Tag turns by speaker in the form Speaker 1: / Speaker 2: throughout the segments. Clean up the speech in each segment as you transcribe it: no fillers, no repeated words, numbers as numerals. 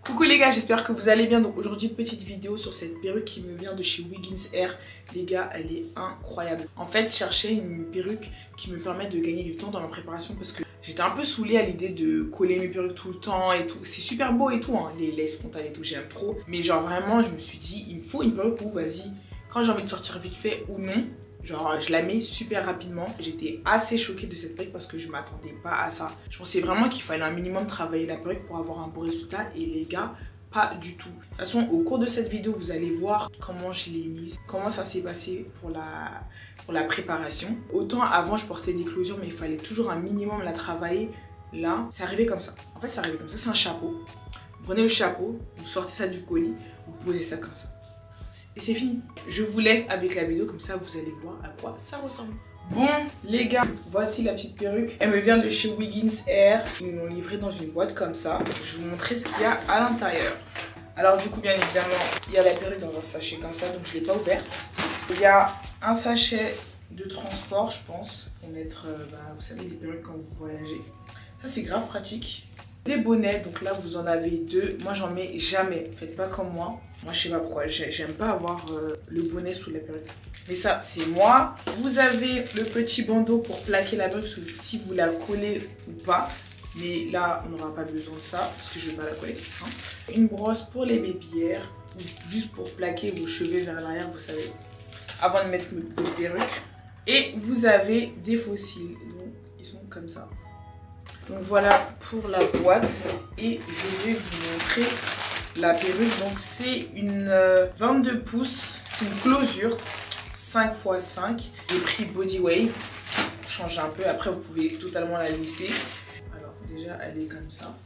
Speaker 1: Coucou les gars, j'espère que vous allez bien. Donc aujourd'hui, petite vidéo sur cette perruque qui me vient de chez Wiggins Hair. Les gars, elle est incroyable. En fait, je cherchais une perruque qui me permet de gagner du temps dans ma préparation parce que j'étais un peu saoulée à l'idée de coller mes perruques tout le temps et tout. C'est super beau et tout, hein, les laces frontales et tout, j'aime trop. Mais genre vraiment, je me suis dit, il me faut une perruque où, vas-y, quand j'ai envie de sortir vite fait ou non, genre je la mets super rapidement. J'étais assez choquée de cette perruque parce que je m'attendais pas à ça. Je pensais vraiment qu'il fallait un minimum travailler la perruque pour avoir un beau résultat et les gars, pas du tout. De toute façon, au cours de cette vidéo, vous allez voir comment je l'ai mise, comment ça s'est passé pour la préparation. Autant avant, je portais des closures, mais il fallait toujours un minimum la travailler. Là, c'est arrivé comme ça. En fait, c'est arrivé comme ça. C'est un chapeau. Vous prenez le chapeau, vous sortez ça du colis, vous posez ça comme ça. Et c'est fini. Je vous laisse avec la vidéo, comme ça vous allez voir à quoi ça ressemble. Bon les gars, voici la petite perruque. Elle me vient de chez Wiggins Hair. Ils m'ont livré dans une boîte comme ça. Je vais vous montrer ce qu'il y a à l'intérieur. Alors du coup, bien évidemment, il y a la perruque dans un sachet comme ça, donc je ne l'ai pas ouverte. Il y a un sachet de transport, je pense, pour mettre, vous savez, des perruques quand vous voyagez. Ça c'est grave pratique. Des bonnets, donc là vous en avez deux. Moi j'en mets jamais, faites pas comme moi. Moi je sais pas pourquoi, j'aime pas avoir le bonnet sous la perruque. Mais ça c'est moi. Vous avez le petit bandeau pour plaquer la perruque si vous la collez ou pas. Mais là on n'aura pas besoin de ça parce que je vais pas la coller. Hein. Une brosse pour les babyères, ou juste pour plaquer vos cheveux vers l'arrière, vous savez, avant de mettre vos perruques. Et vous avez des fossiles, donc ils sont comme ça. Donc voilà pour la boîte et je vais vous montrer la perruque. Donc c'est une 22 pouces, c'est une closure 5 x 5. J'ai pris Body Wave pour changer un peu, après vous pouvez totalement la lisser. Alors déjà elle est comme ça.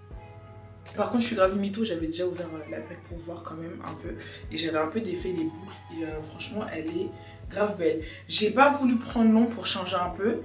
Speaker 1: Par contre je suis grave mytho, j'avais déjà ouvert la perruque pour voir quand même un peu. Et j'avais un peu défait les boucles et franchement elle est grave belle. J'ai pas voulu prendre long pour changer un peu.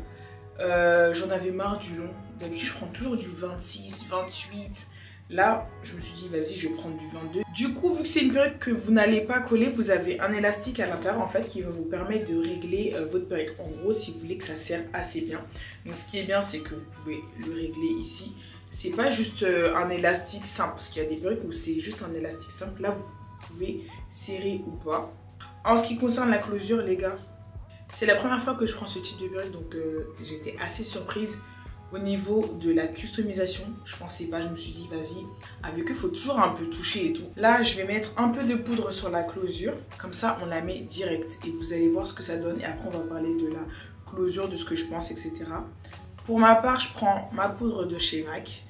Speaker 1: J'en avais marre du long. D'habitude je prends toujours du 26, 28. Là je me suis dit vas-y je vais prendre du 22. Du coup vu que c'est une perruque que vous n'allez pas coller, vous avez un élastique à l'intérieur en fait qui va vous permettre de régler votre perruque. En gros si vous voulez que ça serre assez bien. Donc ce qui est bien c'est que vous pouvez le régler ici. C'est pas juste un élastique simple parce qu'il y a des perruques où c'est juste un élastique simple. Là vous pouvez serrer ou pas. En ce qui concerne la closure les gars, c'est la première fois que je prends ce type de perruque, donc j'étais assez surprise au niveau de la customisation. Je pensais pas, je me suis dit vas-y, avec eux il faut toujours un peu toucher et tout. Là je vais mettre un peu de poudre sur la closure, comme ça on la met direct et vous allez voir ce que ça donne. Et après on va parler de la closure, de ce que je pense, etc. Pour ma part je prends ma poudre de chez MAC,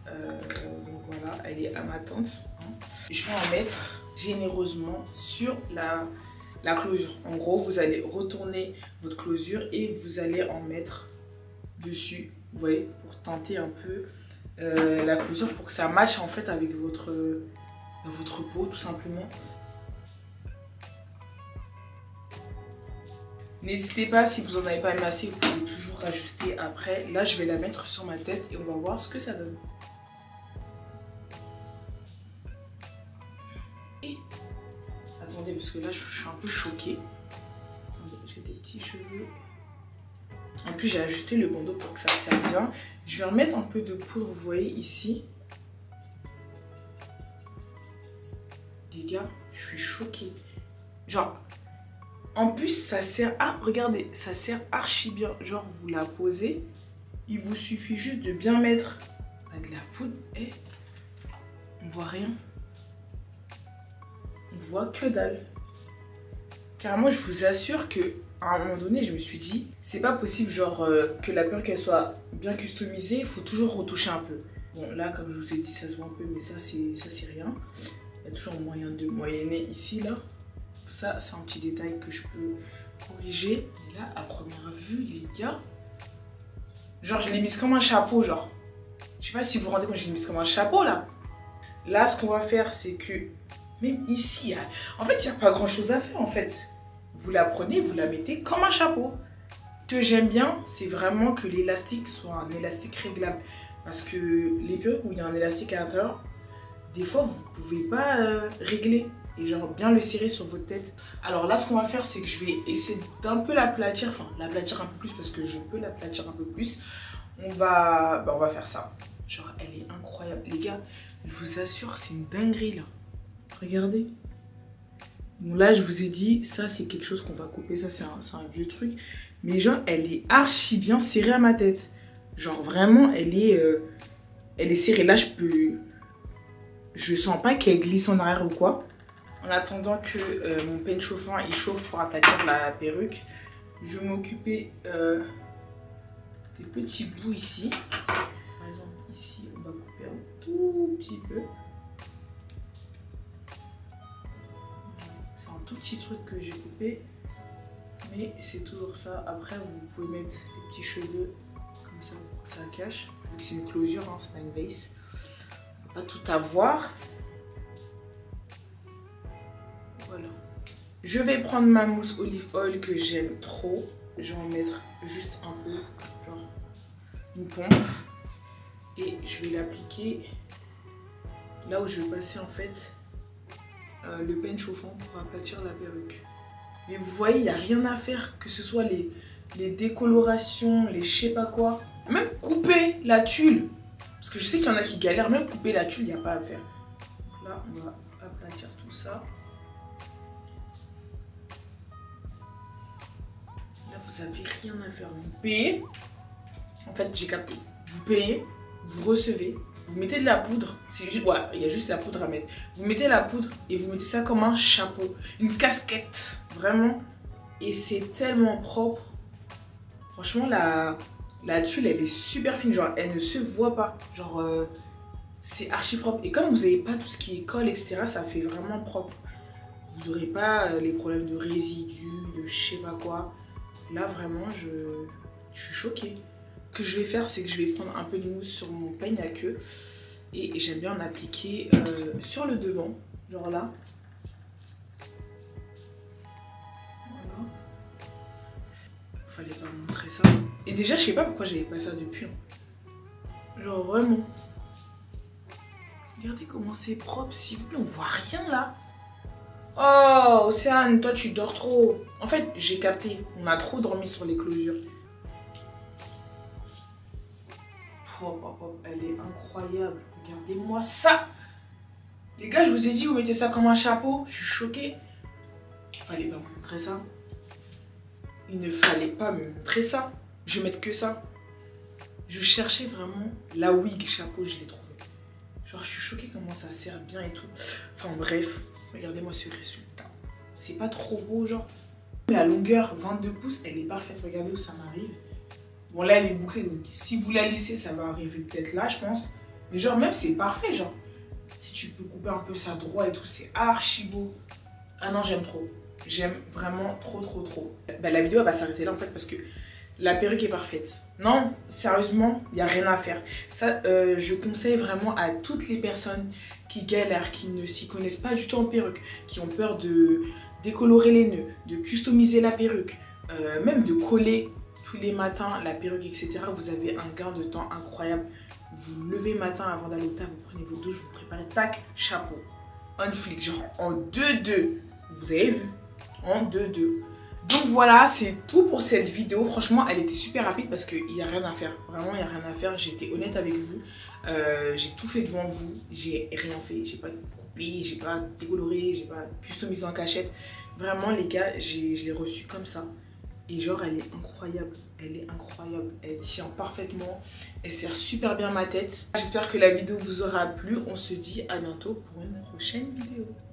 Speaker 1: donc voilà, elle est à ma tante. Je vais en mettre généreusement sur la closure. En gros, vous allez retourner votre closure et vous allez en mettre dessus, vous voyez, pour tenter un peu la closure, pour que ça matche en fait avec votre peau tout simplement. N'hésitez pas, si vous n'en avez pas mis assez, vous pouvez toujours ajuster après. Là, je vais la mettre sur ma tête et on va voir ce que ça donne. Et attendez, parce que là, je suis un peu choquée. J'ai des petits cheveux. En plus, j'ai ajusté le bandeau pour que ça serre bien. Je vais remettre un peu de poudre, vous voyez ici. Les gars, je suis choquée. Genre, en plus, ça sert... Ah, regardez, ça sert archi bien. Genre, vous la posez. Il vous suffit juste de bien mettre de la poudre. Et on voit rien. On voit que dalle. Car moi, je vous assure que à un moment donné, je me suis dit, c'est pas possible genre que la perruque elle soit bien customisée, il faut toujours retoucher un peu. Bon là, comme je vous ai dit, ça se voit un peu, mais ça c'est rien. Il y a toujours moyen de moyenner ici, là. Ça, c'est un petit détail que je peux corriger. Et là, à première vue, les gars, genre je l'ai mise comme un chapeau, genre. Je sais pas si vous vous rendez compte, je l'ai mise comme un chapeau, là. Là, ce qu'on va faire, c'est que même ici, en fait, il n'y a pas grand chose à faire, en fait. Vous la prenez, vous la mettez comme un chapeau. Ce que j'aime bien, c'est vraiment que l'élastique soit un élastique réglable. Parce que les perruques où il y a un élastique à l'intérieur, des fois, vous ne pouvez pas régler. Et genre bien le serrer sur votre tête. Alors là, ce qu'on va faire, c'est que je vais essayer d'un peu l'aplatir. Enfin, l'aplatir un peu plus parce que je peux l'aplatir un peu plus. On va faire ça. Genre, elle est incroyable. Les gars, je vous assure, c'est une dinguerie, là. Regardez. Bon, là, je vous ai dit, ça, c'est quelque chose qu'on va couper. Ça, c'est un vieux truc. Mais genre, elle est archi bien serrée à ma tête. Genre, vraiment, elle est serrée. Là, je sens pas qu'elle glisse en arrière ou quoi. En attendant que mon peigne chauffant, il chauffe pour aplatir la perruque, je vais m'occuper des petits bouts ici. Par exemple, ici, on va couper un tout petit peu. C'est un tout petit truc que j'ai coupé. Mais c'est toujours ça. Après, vous pouvez mettre les petits cheveux comme ça pour que ça cache. Vu que c'est une closure, hein, c'est pas une base. On va pas tout avoir. Voilà. Je vais prendre ma mousse olive oil que j'aime trop. Je vais en mettre juste un peu, genre une pompe. Et je vais l'appliquer là où je vais passer en fait le peigne chauffant pour aplatir la perruque. Mais vous voyez, il n'y a rien à faire, que ce soit les décolorations, les je sais pas quoi. Même couper la tulle, parce que je sais qu'il y en a qui galèrent, même couper la tulle, il n'y a pas à faire. Donc là, on va aplatir tout ça. Là, vous n'avez rien à faire. Vous payez, en fait, j'ai capté. Vous payez, vous recevez, vous mettez de la poudre. Juste, ouais, il y a juste la poudre à mettre. Vous mettez la poudre et vous mettez ça comme un chapeau, une casquette. Vraiment, et c'est tellement propre. Franchement, la tulle, elle est super fine. Genre, elle ne se voit pas. Genre, c'est archi propre. Et comme vous n'avez pas tout ce qui est colle, etc., ça fait vraiment propre. Vous n'aurez pas les problèmes de résidus, de je sais pas quoi. Là, vraiment, je suis choquée. Ce que je vais faire, c'est que je vais prendre un peu de mousse sur mon peigne à queue. Et j'aime bien en appliquer sur le devant. Genre là. Fallait pas montrer ça. Et déjà, je sais pas pourquoi j'avais pas ça depuis. Genre vraiment. Regardez comment c'est propre, s'il vous plaît, on voit rien là. Oh, Océane, toi tu dors trop. En fait, j'ai capté, on a trop dormi sur les closures. Elle est incroyable. Regardez-moi ça. Les gars, je vous ai dit, vous mettez ça comme un chapeau. Je suis choquée. Fallait pas me montrer ça. Il ne fallait pas me montrer ça. Je vais mettre que ça. Je cherchais vraiment la wig chapeau, je l'ai trouvé. Genre, je suis choquée comment ça sert bien et tout. Enfin bref, regardez-moi ce résultat. C'est pas trop beau, genre. La longueur 22 pouces, elle est parfaite. Regardez où ça m'arrive. Bon, là, elle est bouclée. Donc, si vous la laissez, ça va arriver peut-être là, je pense. Mais genre, même, c'est parfait, genre. Si tu peux couper un peu ça droit et tout, c'est archi beau. Ah non, j'aime trop. J'aime vraiment trop. Bah, la vidéo elle va s'arrêter là en fait parce que la perruque est parfaite. Non, sérieusement, il n'y a rien à faire. Ça, je conseille vraiment à toutes les personnes qui galèrent, qui ne s'y connaissent pas du tout en perruque, qui ont peur de décolorer les nœuds, de customiser la perruque, même de coller tous les matins la perruque, etc. Vous avez un gain de temps incroyable. Vous levez le matin avant d'aller au taf, vous prenez vos douches, vous préparez, tac, chapeau. On flic, genre en 2-2. Vous avez vu? En 2-2. Donc voilà, c'est tout pour cette vidéo. Franchement, elle était super rapide parce qu'il n'y a rien à faire. Vraiment, il n'y a rien à faire. J'ai été honnête avec vous. J'ai tout fait devant vous. J'ai rien fait. J'ai pas coupé, j'ai pas décoloré, j'ai pas customisé en cachette. Vraiment, les gars, je l'ai reçue comme ça. Et genre, elle est incroyable. Elle est incroyable. Elle tient parfaitement. Elle sert super bien ma tête. J'espère que la vidéo vous aura plu. On se dit à bientôt pour une prochaine vidéo.